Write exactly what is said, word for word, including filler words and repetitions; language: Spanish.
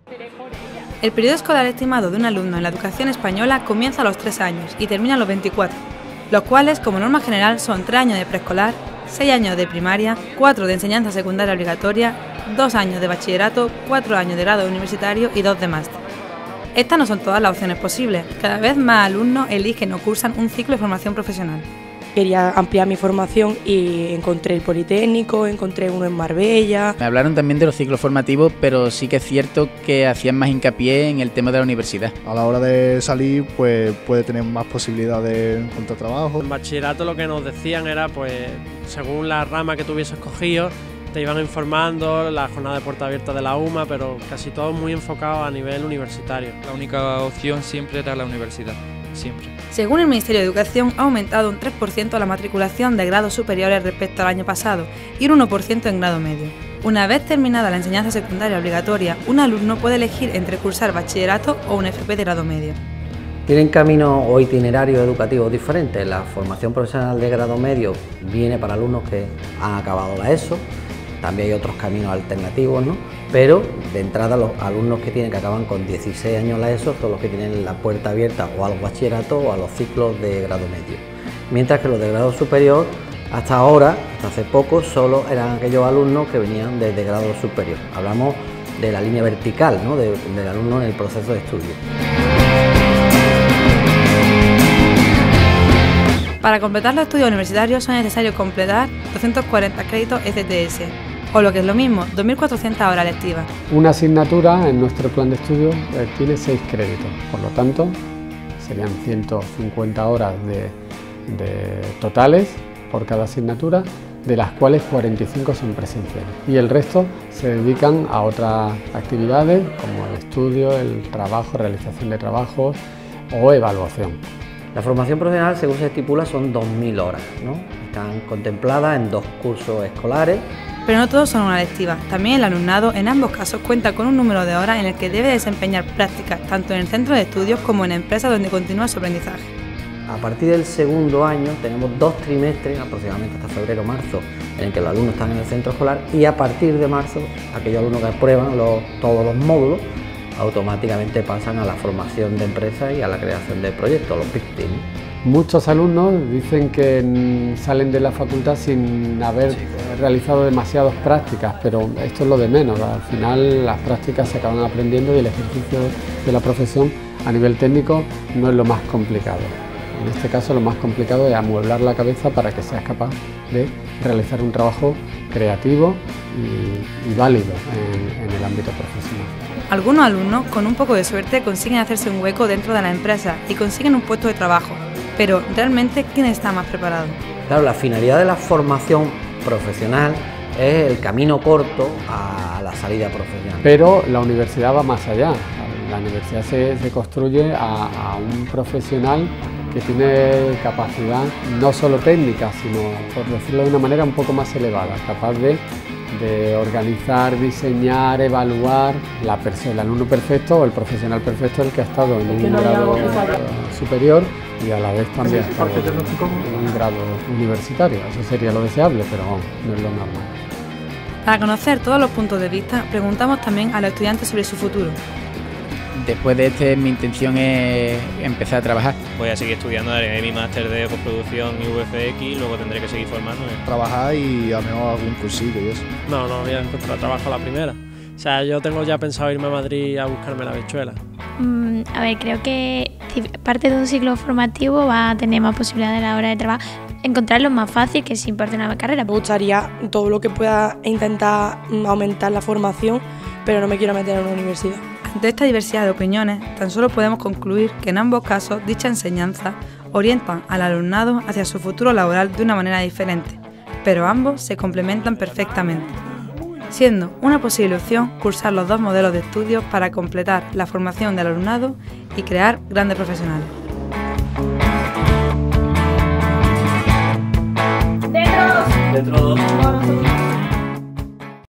El periodo escolar estimado de un alumno en la educación española comienza a los tres años y termina a los veinticuatro, los cuales, como norma general, son tres años de preescolar, seis años de primaria, cuatro de enseñanza secundaria obligatoria, dos años de bachillerato, cuatro años de grado universitario y dos de máster. Estas no son todas las opciones posibles. Cada vez más alumnos eligen o cursan un ciclo de formación profesional. Quería ampliar mi formación y encontré el Politécnico, encontré uno en Marbella. Me hablaron también de los ciclos formativos, pero sí que es cierto que hacían más hincapié en el tema de la universidad. A la hora de salir, pues puede tener más posibilidades de encontrar trabajo. En bachillerato lo que nos decían era, pues, según la rama que tuviese escogido, te iban informando, la jornada de puerta abierta de la U M A, pero casi todo muy enfocado a nivel universitario. La única opción siempre era la universidad, siempre. Según el Ministerio de Educación, ha aumentado un tres por ciento la matriculación de grados superiores respecto al año pasado y un uno por ciento en grado medio. Una vez terminada la enseñanza secundaria obligatoria, un alumno puede elegir entre cursar bachillerato o un F P de grado medio. Tienen caminos o itinerarios educativos diferentes. La formación profesional de grado medio viene para alumnos que han acabado la ESO. También hay otros caminos alternativos, ¿no? Pero de entrada los alumnos que tienen que acaban con dieciséis años la ESO son los que tienen la puerta abierta o al bachillerato o a los ciclos de grado medio. Mientras que los de grado superior, hasta ahora, hasta hace poco, solo eran aquellos alumnos que venían desde grado superior. Hablamos de la línea vertical, ¿no? de, del alumno en el proceso de estudio. Para completar los estudios universitarios son necesarios completar doscientos cuarenta créditos E C T S, o lo que es lo mismo, dos mil cuatrocientas horas lectivas. Una asignatura en nuestro plan de estudio eh, tiene seis créditos, por lo tanto serían ciento cincuenta horas de, de totales por cada asignatura, de las cuales cuarenta y cinco son presenciales y el resto se dedican a otras actividades como el estudio, el trabajo, realización de trabajos o evaluación. La formación profesional, según se estipula, son dos mil horas, ¿no? Están contempladas en dos cursos escolares. Pero no todos son una lectiva. También el alumnado, en ambos casos, cuenta con un número de horas en el que debe desempeñar prácticas, tanto en el centro de estudios como en empresas donde continúa su aprendizaje. A partir del segundo año tenemos dos trimestres, aproximadamente hasta febrero o marzo, en el que los alumnos están en el centro escolar, y a partir de marzo, aquellos alumnos que aprueban los, todos los módulos, automáticamente pasan a la formación de empresas y a la creación de proyectos, los Big Team. Muchos alumnos dicen que salen de la facultad sin haber realizado demasiadas prácticas, pero esto es lo de menos. Al final las prácticas se acaban aprendiendo y el ejercicio de la profesión a nivel técnico no es lo más complicado. En este caso lo más complicado es amueblar la cabeza para que seas capaz de realizar un trabajo creativo y, y válido en, en el ámbito profesional. Algunos alumnos, con un poco de suerte, consiguen hacerse un hueco dentro de la empresa y consiguen un puesto de trabajo. Pero, ¿realmente quién está más preparado? Claro, la finalidad de la formación profesional es el camino corto a la salida profesional. Pero la universidad va más allá. La universidad se, se construye a, a un profesional que tiene capacidad no solo técnica, sino, por decirlo de una manera, un poco más elevada, capaz de de organizar, diseñar, evaluar la persona, el alumno perfecto o el profesional perfecto, el que ha estado en un grado superior y a la vez también ha estado en un grado universitario. Eso sería lo deseable, pero no es lo normal. Para conocer todos los puntos de vista, preguntamos también a los estudiantes sobre su futuro. Después de este, mi intención es empezar a trabajar. Voy a seguir estudiando, haré mi máster de postproducción y V F X, luego tendré que seguir formándome. Trabajar y al menos algún cursillo y eso. No, no voy a encontrar trabajo a la primera. O sea, yo tengo ya pensado irme a Madrid a buscarme la habichuela. Mm, a ver, creo que parte de un ciclo formativo va a tener más posibilidades a la hora de trabajar, encontrarlo más fácil que si parte una carrera. Me gustaría todo lo que pueda intentar aumentar la formación, pero no me quiero meter en una universidad. Ante esta diversidad de opiniones, tan solo podemos concluir que en ambos casos dicha enseñanza orientan al alumnado hacia su futuro laboral de una manera diferente, pero ambos se complementan perfectamente, siendo una posible opción cursar los dos modelos de estudios para completar la formación del alumnado y crear grandes profesionales. Dentro dos. Dentro dos.